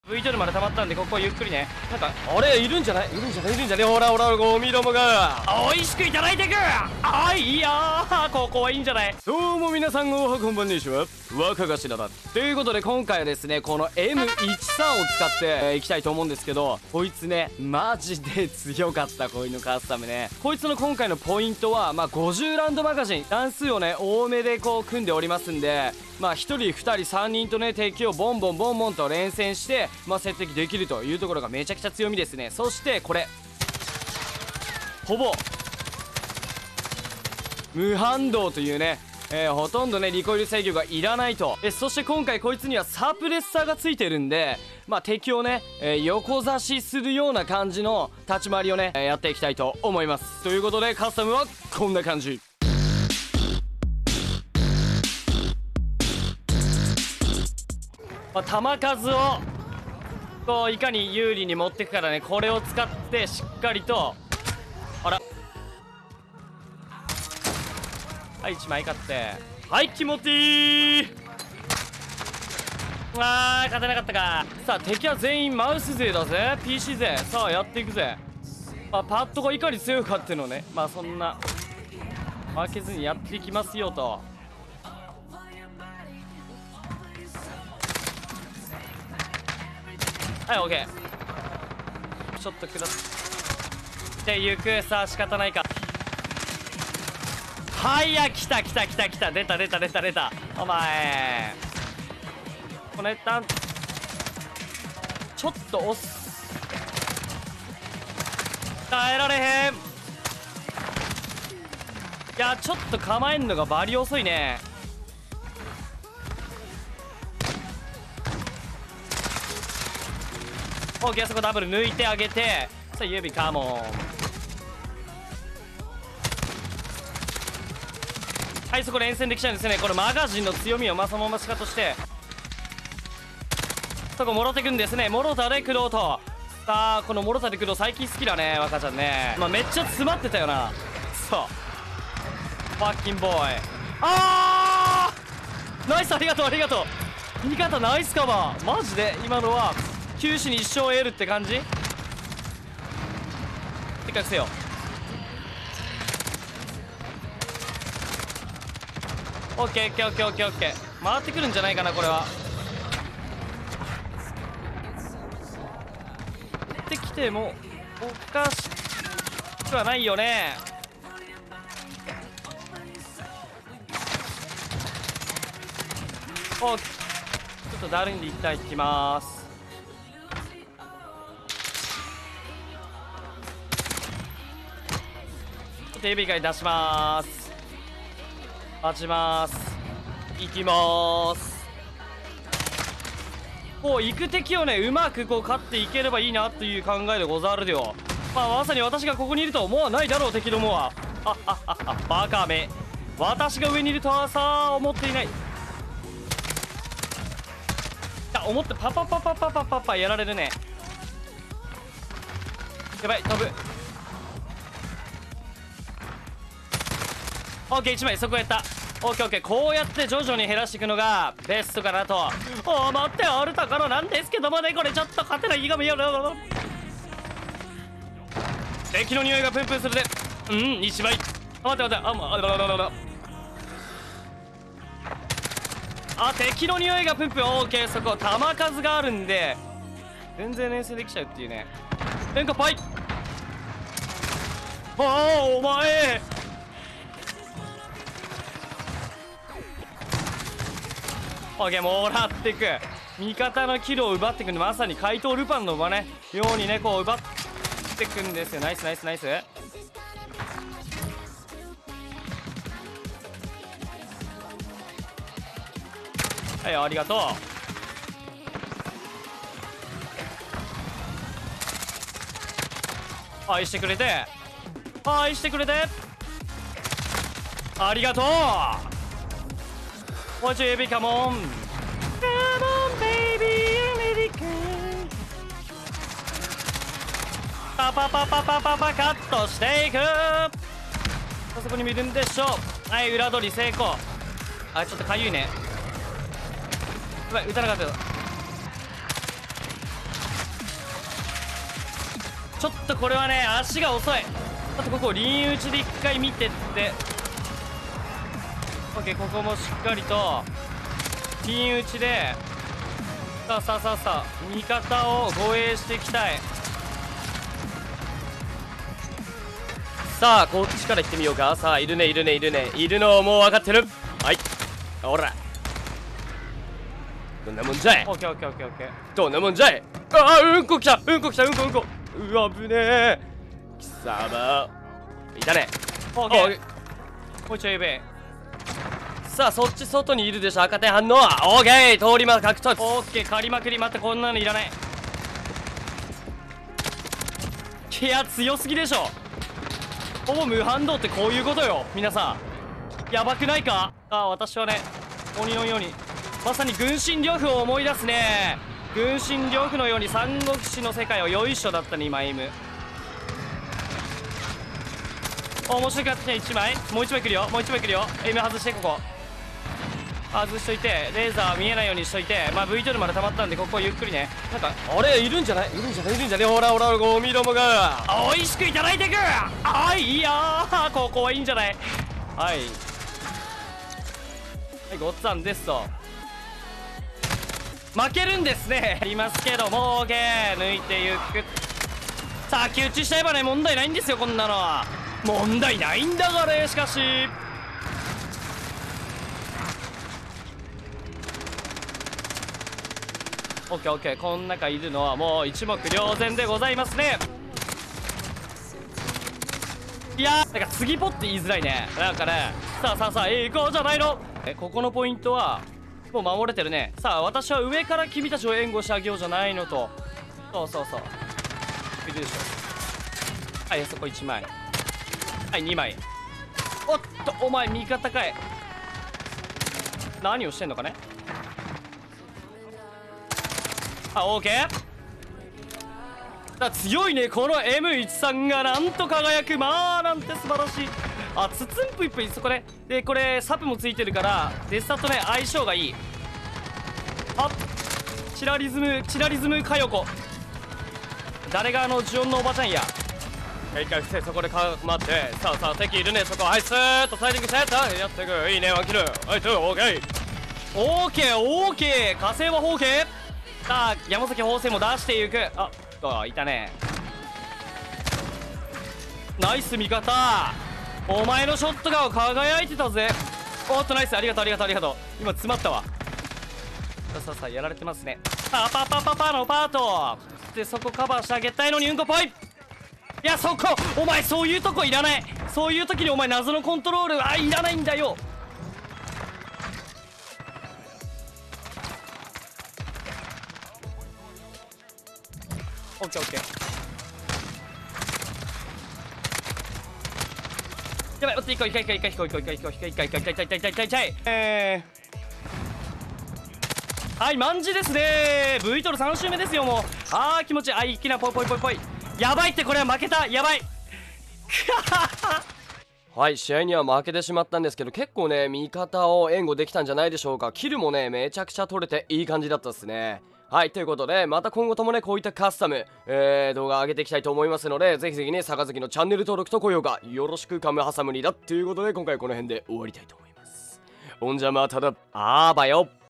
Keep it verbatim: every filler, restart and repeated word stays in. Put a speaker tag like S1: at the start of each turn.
S1: ブイトゥー まで溜まったんで、ここゆっくりね。なんかあれいるんじゃない、いるんじゃないいるんじゃないほらほらゴミどもが美味しくいただいてく。あいいやー、ここはいいんじゃない。どうも皆さん、おはこんばんにちは、若頭だ。ということで今回はですね、この エムじゅうさん を使ってい、えー、きたいと思うんですけど、こいつねマジで強かった。こういうのカスタムね。こいつの今回のポイントは、まあ、ごじゅうラウンドマガジン段数をね多めでこう組んでおりますんで、まあひとりふたりさんにんとね敵をボンボンボンボンと連戦して、まあ、接敵できるというところがめちゃくちゃ強みですね。そしてこれほぼ無反動というね、えー、ほとんどねリコイル制御がいらないと。えそして今回こいつにはサプレッサーがついてるんで、まあ敵をね、えー、横差しするような感じの立ち回りをね、えー、やっていきたいと思います。ということでカスタムはこんな感じ。まあ、弾数をこういかに有利に持っていくからね、これを使ってしっかりと、あらはいいちまい勝って、はい気持ちいい。あー勝てなかったか。さあ敵は全員マウス勢だぜ、 ピーシー 勢。さあやっていくぜ。まあ、パッドがいかに強いかっていうのをね、まあそんな負けずにやっていきますよと。はいオーケー、ちょっと下ってゆく。さあ仕方ないか。はいや来た来た来た来た、出た出た出た出た。お前このターンちょっと押す、耐えられへん。いやちょっと構えんのがバリ遅いね。オーケー、そこダブル抜いてあげて、さあ指カモン。はい、そこ連戦できちゃうんですね。これマガジンの強みをまあそのまましかとして、そこもろてくんですね。もろたで駆動と。さあこのもろたで駆動最近好きだね若ちゃんね。まあめっちゃ詰まってたよな。そうファッキンボーイ。あーナイス、ありがとうありがとう。味方ナイスカバー。マジで今のは九死に一生を得るって感じ。でっかくせよ。オッケーオッケーオッケーオッケーオッケー、回ってくるんじゃないかなこれは。ってきてもおかしくはないよね。おちょっとダルンで一旦いきます。ちょっと指以外出しまーす。待ちまーす。行きまーす。こう行く敵をねうまくこう勝っていければいいなという考えでござるよ。まあまさに私がここにいるとは思わないだろう敵どもは。あっあっあっあっバカめ、私が上にいるとはさ思っていない。思ってパパパパパパパパやられるね。やばい飛ぶ。オッケーいちまいそこやった。オッケーオッケー、こうやって徐々に減らしていくのがベストかなと思っておるところなんですけどもね。これちょっと勝てない気が見える。敵の匂いがプンプンするで。うんいちまい。あ待って待って、あまあらららららあ敵の匂いがプンプン。オーケー、そこ弾数があるんで全然連戦できちゃうっていうね。変化パイ。ああお前オーケー、もらっていく。味方のキルを奪っていくんで、まさに怪盗ルパンの馬ねようにねこう奪っていくんですよ。ナイスナイスナイス。はいありがとう。愛してくれて愛してくれてありがとう。もうちょい指カモンカモンベイビーアメリカン。パパパパパパパカットしていく。あそこに見るんでしょう。はい裏取り成功。あちょっとかゆいね。やばい打たなかったよ。 ちょっとこれはね足が遅い。あとここ輪打ちで一回見てって OK。 ここもしっかりと輪打ちで、さあさあさあさあ味方を護衛していきたい。さあこっちから行ってみようか。さあいるねいるねいるねいるのもう分かってる。はい、ほらどんなもんじゃい。オッケーオッケーオッケーオッケー。どんなもんじゃい。ああ、うんこ来たうんこ来たうんこうんこ。うわ危ねえ。貴様いたね。オッケー。もうちょい上。さあそっち外にいるでしょ。赤点反応。オッケー通り魔獲得。オッケー借りまくり。待ってこんなのいらない。いや強すぎでしょ。ほぼ無反動ってこういうことよ皆さん。やばくないか。ああ私はね鬼のようにまさに軍神呂布を思い出すね。軍神呂布のように三国志の世界をよいしょだったね今。エイム面白かったね。いちまいもういちまい来るよ。もういちまい来るよ。エイム外して。ここ外しといてレーザー見えないようにしといて、まあ ブイトゥー まで溜まったんでここゆっくりね。なんかあれいるんじゃないいるんじゃないいるんじゃない。ほらほらゴミどもが美味しくいただいていく。あいいやーここはいいんじゃない。はいはいごっつぁんですと。負けるんですね。ありますけども OK 抜いてゆく。先打ちしちゃえばね問題ないんですよこんなのは。問題ないんだがね。しかしオッケーオッケー。こん中いるのはもう一目瞭然でございますね。いやーなんか次ポって言いづらいね。なんかねさあさあさあ行こうじゃないの。えここのポイントはもう守れてるね。さあ私は上から君たちを援護してあげようじゃないのと。そうそうそういるでしょ。はいそこいちまい。はいにまい。おっとお前味方かい。何をしてんのかね。あオーケーだ。強いねこの エムじゅうさん がなんと輝く。まあなんて素晴らしい。あツツンプイプイそこね。でこれサプもついてるからデスタとね相性がいい。あチラリズムチラリズムかよこ。誰があのジオンのおばちゃんや。一回伏せそこでかまって。さあさあ敵いるねそこ。はいスーッとサイディングしてやってく。いいねワンキル。はいトゥーオーケーオーケーオーケー火星はホーケー。さあ山崎法政も出していく。あっいたね。ナイス味方。お前のショットが輝いてたぜ。おっとナイスありがとうありがとうありがとう。今詰まったわ。さあさあさあやられてますね。パパパパパのパートでそこカバーしてあげたいのにうんこぽい。いやそこお前そういうとこいらない。そういう時にお前謎のコントロールあいらないんだよ。オッケーオッケー。やばい待っていこういこういこういこういこういこういこういこういこういこういこういこういこういこういこういこういこうえーはいマンジですね。 ブイ トルさん周目ですよもう。あー気持ちいい。あいきなぽいぽいぽいぽい。やばいってこれは負けた。やばいはい試合には負けてしまったんですけど結構ね味方を援護できたんじゃないでしょうか。キルもねめちゃくちゃ取れていい感じだったですね。はいということでまた今後ともねこういったカスタム、えー、動画上げていきたいと思いますのでぜひぜひね杯のチャンネル登録と高評価よろしくカムハサムニだということで今回この辺で終わりたいと思います。ほんじゃまただあーばよ。